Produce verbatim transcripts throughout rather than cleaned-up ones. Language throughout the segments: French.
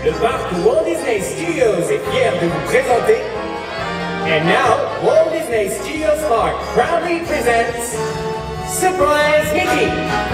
le parc Walt Disney Studios est fier de vous présenter. And now, Walt Disney Studios Park proudly presents Surprise Mickey!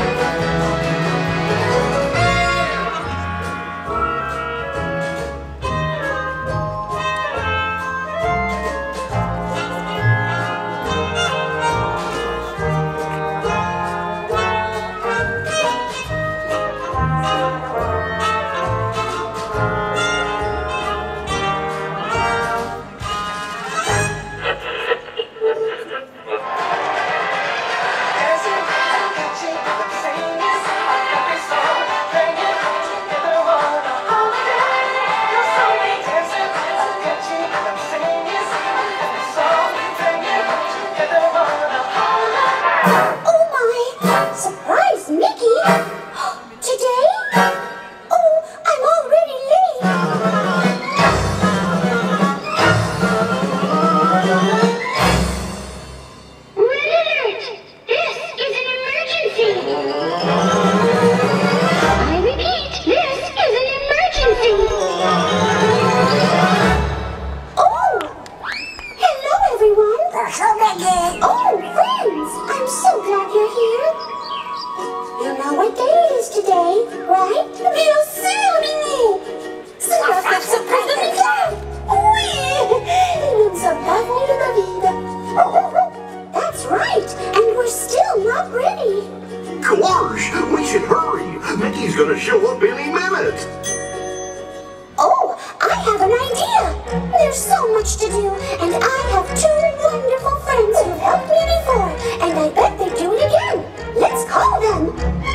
Oh, friends! I'm so glad you're here. You know what day it is today, right? Bien sûr, Minnie! C'est la fête surprise de Mickey! Oui! Et nous ne sommes pas venus de David. That's right, and we're still not ready. Gosh, we should hurry. Mickey's gonna show up any minute. Oh, I have an idea. There's so much to do, and I have two wonderful friends who've helped me before, and I bet they'd do it again. Let's call them.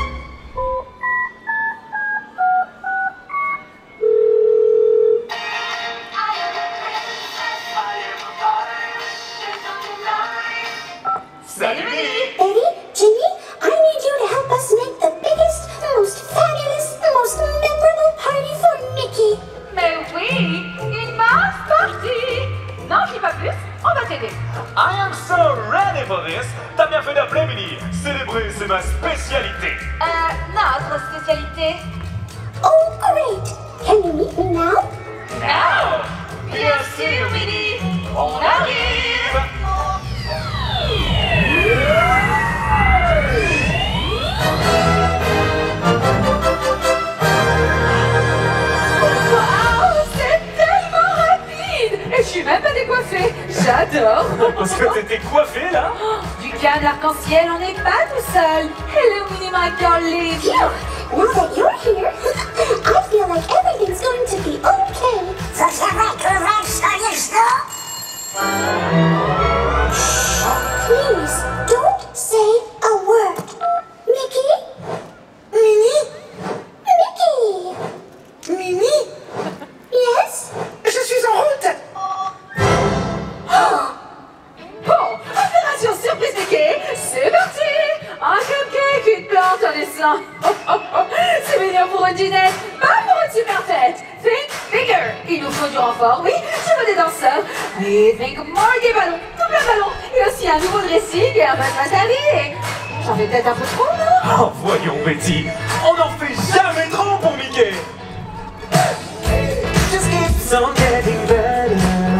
Salut! Eddie, Jimmy, I need you to help us make the biggest, most fabulous, most memorable party for Mickey. Mais oui, une masse party! N'en dis pas plus, on va t'aider. I am so ready for this! T'as bien fait d'appeler, Minnie. Célébrer, c'est ma spécialité. Euh, notre spécialité. Oh, great! Can you meet me now? Now! Bien sûr, Minnie! On arrive! Waouh! C'est tellement rapide! Et je suis même pas décoiffée! J'adore! Parce que t'étais coiffée, là? Du canne arc-en-ciel, on n'est pas tout seul! Hello, Minnie, my darling! Phew! Now that you're here, I feel like everything's going to be okay. So shall I correct Please, don't say a word. Mickey? Minnie? Mickey? Minnie? Yes? Je suis en route! Bon, opération surprise Mickey, c'est parti! Un cupcake, une plante, un dessin. C'est mignon pour une dinette, pas pour une super fête. Think bigger. Il nous faut du renfort, oui, je veux des danseurs. Et think more, des ballons, double ballon. Et aussi un nouveau dressing et un matelas taillé. J'en fais peut-être un peu trop, non? Oh, voyons, Betty. On n'en fait jamais trop pour Mickey. Just keeps on getting better.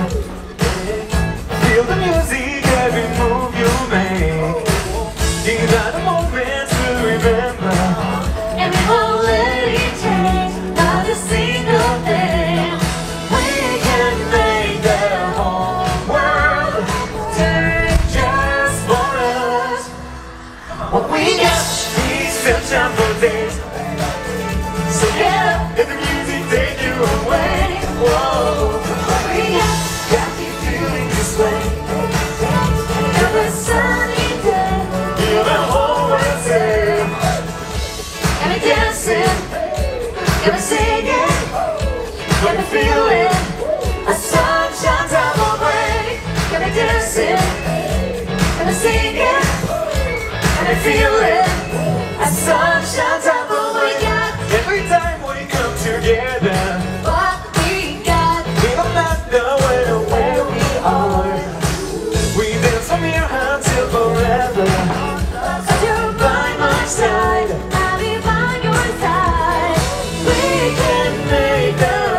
Feel the music, every move you make. These are the moments to remember. And we won't let it change, not a single thing. We can make the whole world turn just for us. What we got, we still time for this. So get up, let the music take you away. Whoa, what we got, got me feeling this way. Every sunny day, feel the whole world say. Got me dancing, got me singing, Got me feeling, a sun shines out my way. Got me dancing, got me singing, got me feeling, a sun shines out my way. every time we come together. What we got, We don't matter where, where we are. We dance from here until forever. cause you're by my side, I'll be by your side. We can make the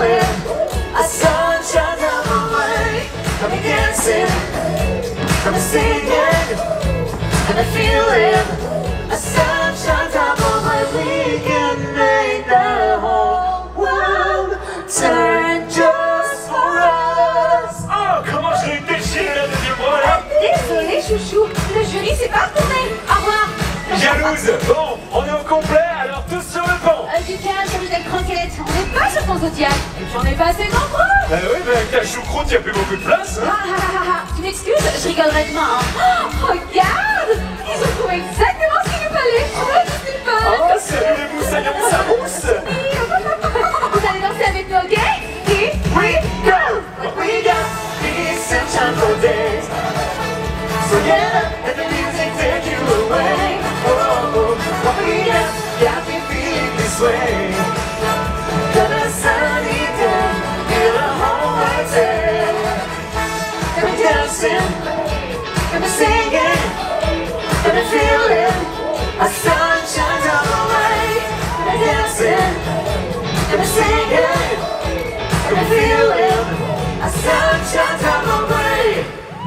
feeling a sunshine all the way. Got me dancing, got me singing, got me feeling a sunshine all the way. We can make the whole world turn just for us. Oh, comment je l'ai déchiré la deuxième fois là. Désolé, chouchou, le jury s'est pas retourné. Au revoir. Jalouse. Bon, on est au complet, alors tous sur le pont. Euh, du calme, comme des croquettes. On n'est pas sur ton zodiac. Et puis on n'est pas assez nombreux. Bah oui, mais avec ta choucroute, y a plus beaucoup de place. Ah, Hein. ah, ah, ah, tu m'excuses, je rigolerai demain. Hein. Oh, regarde, ils ont trouvé exactement ce qu'il nous fallait. Ouais, je suis pas. Oh, salut les moussaillons, ça mousse. Vous allez danser avec nous, ok? Here we go. We got these sentimental days. So get up and the music take you away. Oh, what we got got me feeling this way. Got a sunny day, feel a whole right day. Got me dancing, got me singing, got me feeling a sunshine all the way. Got me dancing, got me singing, got me feeling a sunshine all the way.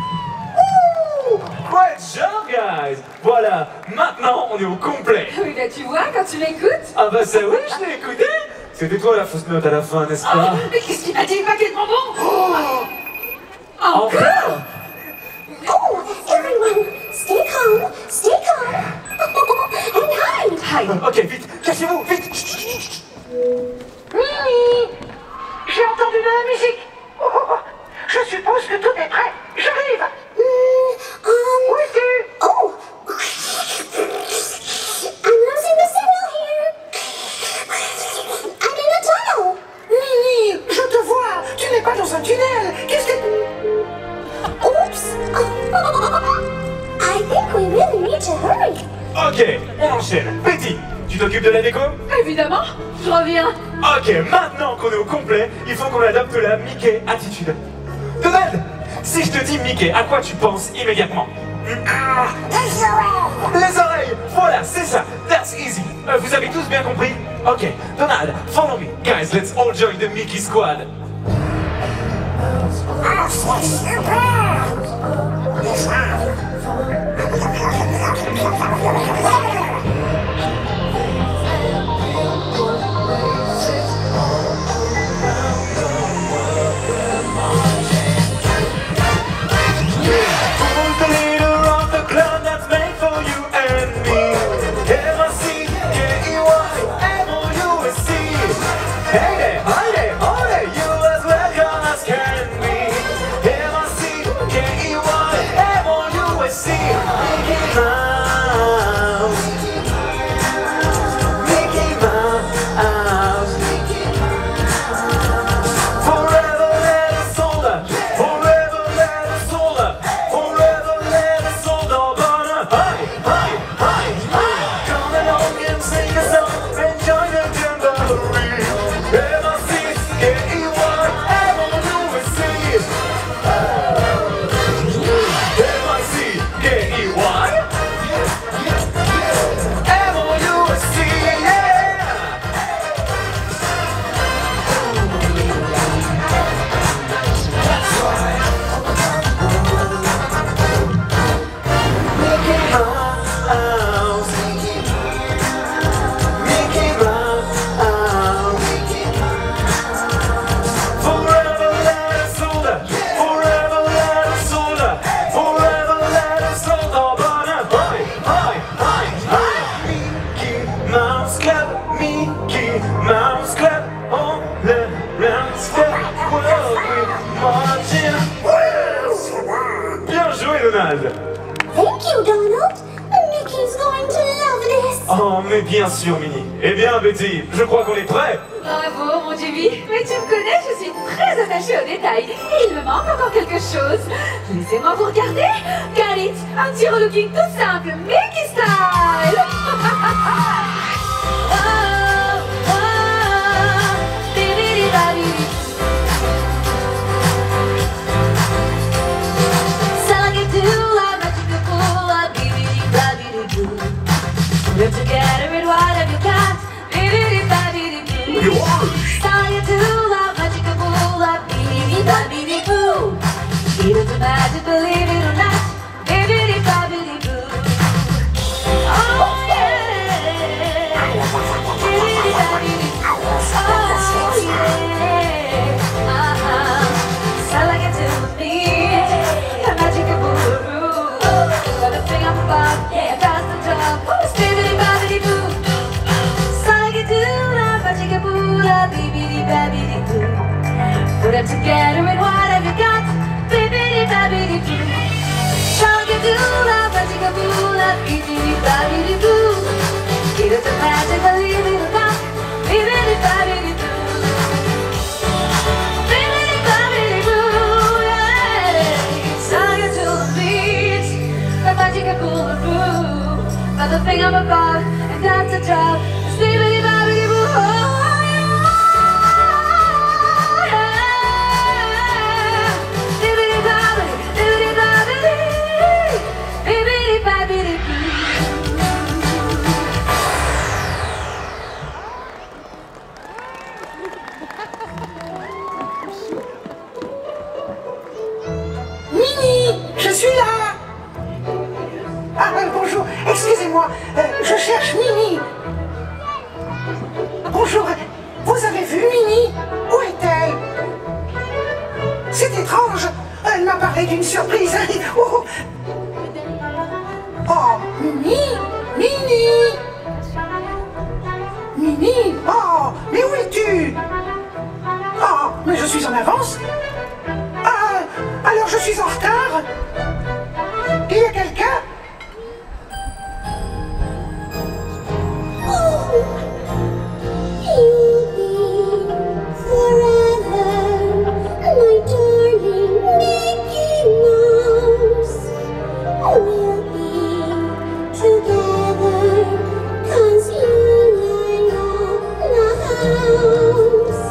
Great job, guys. Voilà, maintenant on est au complet. Oui, bah tu vois, quand tu m'écoutes. Ah bah ça oui, je l'ai écouté. C'était toi la fausse note à la fin, n'est-ce Oh, pas? mais qu'est-ce qu'il m'a dit, le paquet de bonbons? Encore? Oh, everyone, stay calm, stay calm. And hide. Hide. Ok, vite, cachez-vous, vite. Chut, chut, chut, chut. Mimi, j'ai entendu de la musique. Oh, oh, oh. Je suppose que tout est prêt. J'arrive. Mm, um, Où es-tu? oh. I'm losing the signal here. I'm in a tunnel. Mimi, je te vois. Tu n'es pas dans un tunnel. Qu'est-ce que... Oops. I think we really need to hurry. Ok, on enchaîne. Betty, tu t'occupes de la déco? Évidemment, je reviens. Ok, maintenant qu'on est au complet, il faut qu'on adopte la Mickey attitude. Donald, si je te dis Mickey, à quoi tu penses immédiatement? Ah, les oreilles. Les oreilles, voilà, c'est ça, that's easy. Euh, vous avez tous bien compris? Ok, Donald, follow me. Guys, let's all join the Mickey squad. Oh, c'est super. Who's the leader of the clan that's made for you and me? M I C K E Y M O U S C. Hey there, hi there, hi there, you as welcome as can be. M I C K E Y M O U S C. Mickey Mouse, Mickey Mouse. Forever let us hold up, forever let us hold up, forever let us hold up on a high, high, high, high. Come along and sing a song and join the jamboree. M I C K E Y M O U S C. M I C K E Y M O U S C, yeah! Mickey Mouse, Mickey Mouse. Forever let us hold up, forever let us hold up, forever let us hold up on a high, high, high, high. Mickey Mouse Club, Mickey Mouse Club, on the round step, world we're marching. Bien joué, Donald. Thank you, Donald. Mickey's going to love this. Oh, mais bien sûr, Minnie. Eh bien, Betty, je crois qu'on est prêts. Bravo, mon Jimmy. Mais tu me connais, je suis très attachée aux détails. Et il me manque encore quelque chose. Laissez-moi vous regarder. Got it. Un petit relooking tout simple. Mickey style. Oh, oh, bidi-di-ba-di-di. Salagadoula, magical, bidi-di-ba-di-di-boo. Live together and what have you got? Bidi-di-ba-di-di-boo. Yours. Salagadoula, magical. them together and what have you got? Bibbidi babbidi boo. Shaggy-doo-la, magic-a-boo-la, bibbidi babbidi boo. Get it the magic, believe it or not. Bibbidi babbidi boo. Bibbidi babbidi boo, yeah. Shaggy to the beat, the magic-a-boo-la boo. But the thing I'm about, and that's a job. It's bibbidi babbidi boo. Je suis là. Ah, euh, bonjour, excusez-moi, euh, je cherche Mini. Bonjour, vous avez vu Mini? Où est-elle? C'est étrange, elle m'a parlé d'une surprise. Oh, oh, Mini, Mini. Mini, oh, mais où es-tu? Oh, mais je suis en avance. Ah, alors je suis en retard. Il y a quelqu'un? Oh, you'll be forever, my darling Mickey Mouse. We'll be together, 'cause you light up the house.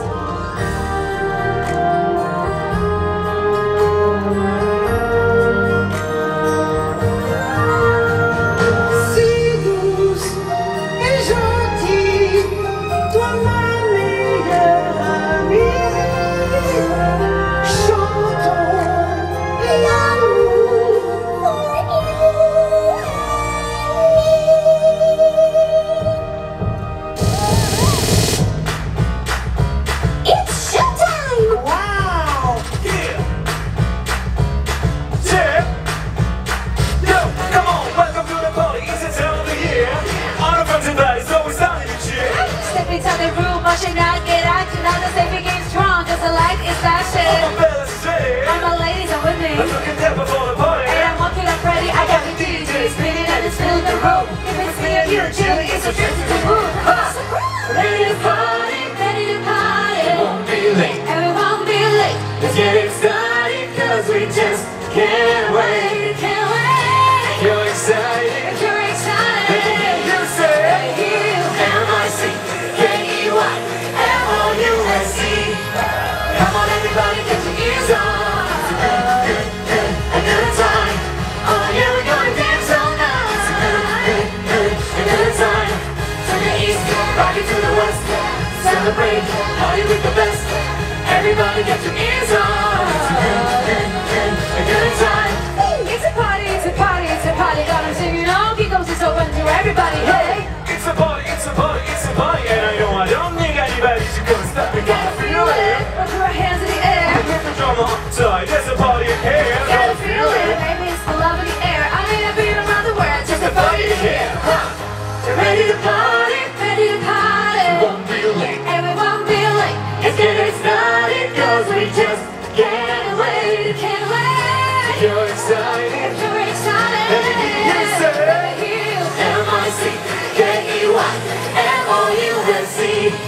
Celebrate, party with the best. Everybody get your ears on. It's a good, good, good, a good time. It's a party, it's a party, it's a party. Got 'em singing all Kiko's is open to everybody. Hey, It's a party, it's a party, it's a party. And I know I don't need anybody to come and stop me. Gotta feel it. put your hands in the air. Put the drama outside, there's a party in here. Gotta feel it. Baby, it's the love in the air. I mean, I've been around the world just a party to hear. You're ready to party, Ready to party. won't be late. Everyone be late. Let's get it started, 'cause we just can't wait. Can't wait. You're excited. You're excited. Let me hear you say. Let me hear you. M I C K E Y M O U S C.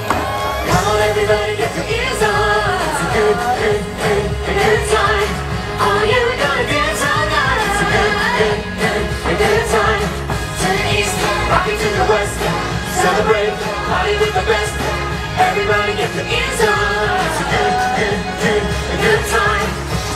Come on everybody, get your ears on. It's a good, good, good, a good time. Oh yeah, we're gonna dance all night. It's a good, good, good, a good time. To the east, rocking to the west. Celebrate, party with the best. Everybody get your ears on. It's a good, good, good, a good time.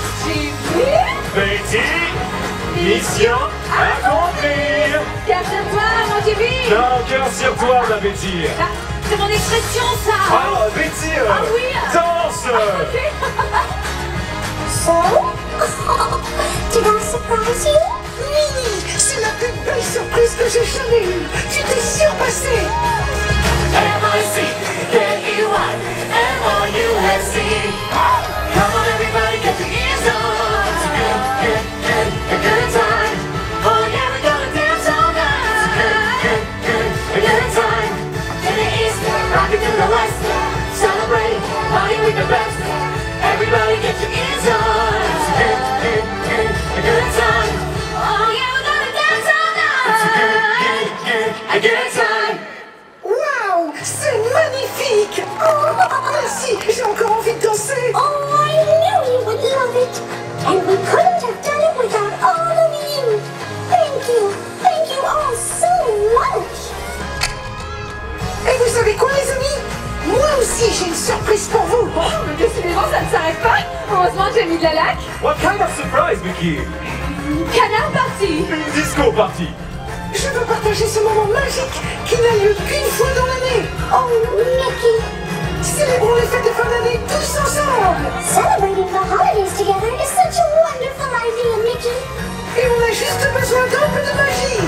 Betty, mission accomplie. Cœur sur toi, mon Jimmy. Non, cœur sur toi, ma Betty. Ah, c'est mon expression, ça. Ah, Betty, euh, Ah oui. danse. Ok. So? Did I surprise you? Mini, c'est la plus belle surprise que j'ai jamais eue. Tu t'es surpassé. M I C K E Y M O U S C. Come on everybody, get your ears on. It's a good, good, good, a good time. Oh yeah, we're gonna dance all night. It's a good, good, good, a good time. To the east, rock it to the west. Celebrate, party with the best. Every Everybody get your ears on. It's a good, good, good, a good time. Oh yeah, we're gonna dance all night. It's a good, good, good, a good time. Waouh, c'est magnifique. Oh, merci, j'ai encore envie de danser. Oh, I knew you would love it. And we couldn't have done it without all of you. Thank you. Thank you all so much. Et vous savez quoi, les amis? Moi aussi, j'ai une surprise pour vous. Oh, mais décidément, ça ne s'arrête pas. Heureusement que j'ai mis de la laque. What kind of surprise, Mickey? Canard party. Une disco party. Je veux partager ce moment magique qui n'a lieu qu'une fois dans l'année. Oh, Mickey. Célébrons les fêtes de fin d'année tous ensemble. Celebrating the holidays together is such a wonderful idea, Mickey. Et on a juste besoin d'un peu de magie.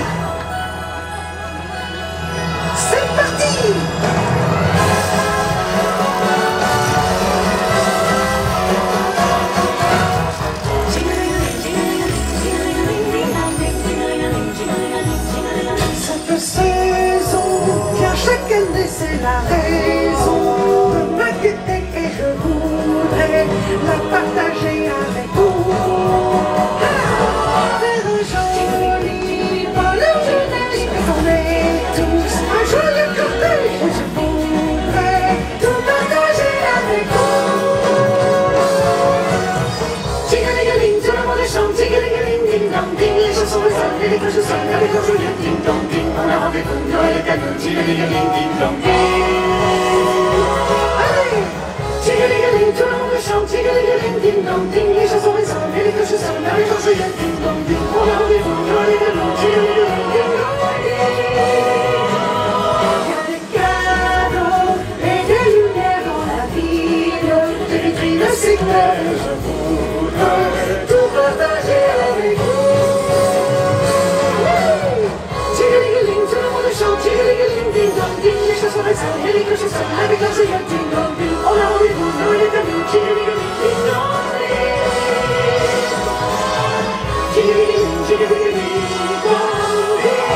C'est parti. Cette saison vient chaque année, c'est la raison de m'inquiéter et je voudrais la partager avec vous. Ah, faire un joli bonheur jeunesse et qu'on ait tous un joyeux cortège. Et je voudrais tout partager avec vous. Tigga-ligga-ling, tout le monde chante, tigga-ligga-ling, ding-dong, ding, les chansons résonnent et les cloches sonnent avec leur joyeux ding-dong, ding. On a rendez-vous, Noël est à nous, tigga-ligga-ling, ding-dong, ding. Allez! Tigga-ligga-ling, tout le monde chante, tigga-ligga-ling, ding-dong, ding, les chansons résonnent et les cloches sonnent avec leur joyeux ding-dong, ding. On a rendez-vous, Noël est à nous, tigga-ligga-ling, ding-dong, ding. Il y a des cadeaux et des lumières dans la ville, des vitrines si claires, je voudrais tout partager avec vous. Tigga-ligga-ling, tout le monde chante, tigga-ligga-ling, ding-dong, ding, les chansons résonnent et les cloches sonnent avec leur joyeux ding-dong, ding. On a rendez-vous, Noël est à nous, tigga-ligga-ling, ding-dong, ding. Tigga-ligga-ling, tigga-ligga-ling, ding-dong,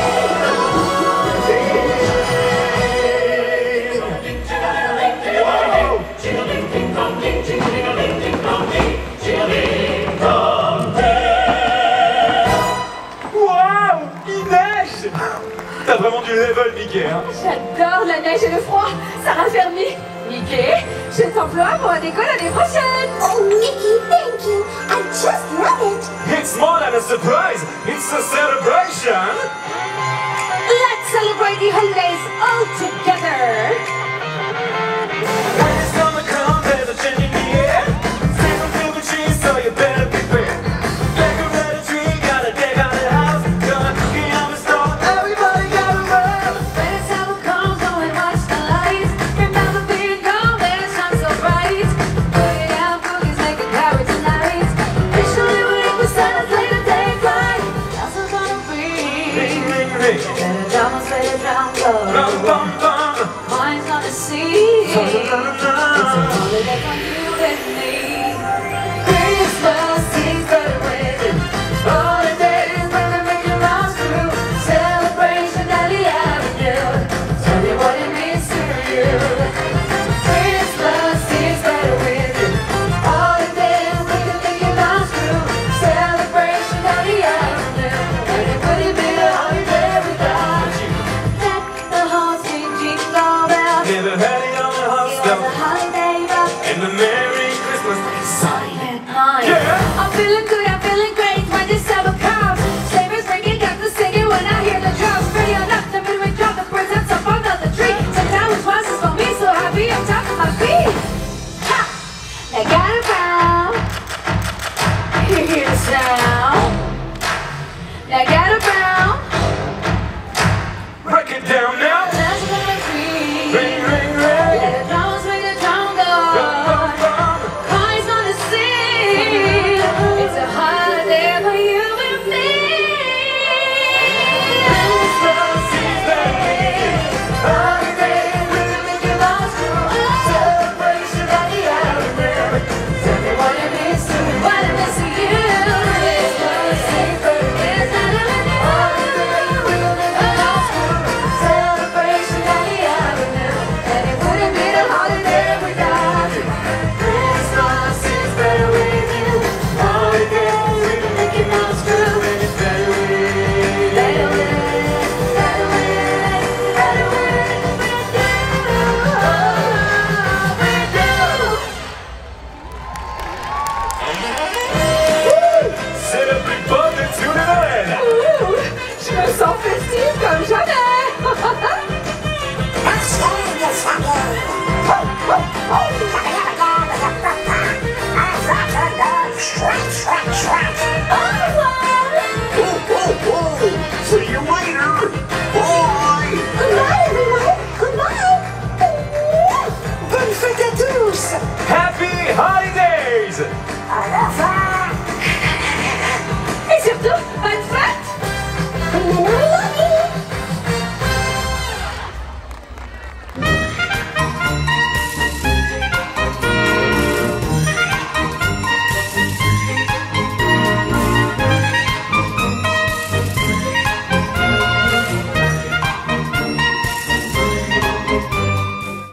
Waouh, il neige. T'as vraiment du level, Mickey, hein? J'adore la neige et le froid. Ça raffermit. Mickey, je t'emploie pour la déco l'année prochaine. Oh, Mickey, thank you. I just love it. It's more than a surprise, it's a celebration. Let's celebrate the holidays all together. When it's gonna come, there's a change in the air. Season filled with cheese, so you better prepare. Decorate a tree, gotta deck out the house. Gonna cook it on the stove, everybody gotta run. When the summer comes, go and watch the lights. Remember being gone, when it shines so bright. Putting out cookies, make a carrot tonight. Visually we'll the sun's later day flight. Castle's gonna Ring, ring. ring, ring. And the drummer's ready to drum go. Bum, bum, bum. Mine's gonna sing. It's a Na-na-na. holiday for you and me. Christmas is better with it. Holidays when they make you round through. Celebration at the avenue. Tell me what it means to you. Christmas is better with it. Holidays when they make you round through. Celebration at the avenue. And it wouldn't be a holiday without you. Deck the halls with jingle bells. Never had it on the hot It was a stuff. holiday rock. And the Merry Christmas inside. Yeah. I'm feeling good, I'm feeling great when December comes. Slavers bringing guns and singing when I hear the drums. Pretty enough, the midway drop, the presents up under the tree. Sometimes it's once it's for me, so happy I'm top of my feet. Ha! They got around. You hear the sound. They got around. Break it down now. That's what I feel. Ring, ring, ring. Let the drums make the drum go. Bum, bum, bum. Boys gonna sing. It's a holiday for you and me. Christmas is better. Holiday, really make it last through. Celebration at the avenue. comme jamais. That's good, you sucker. Ho, ho, ho. I've got a dog. Shrek, shrek, shrek. Au revoir. Oh, oh, oh. See you later. Bye. Goodbye, everyone. Goodbye. Bonne fête à tous. Happy holidays! Au revoir.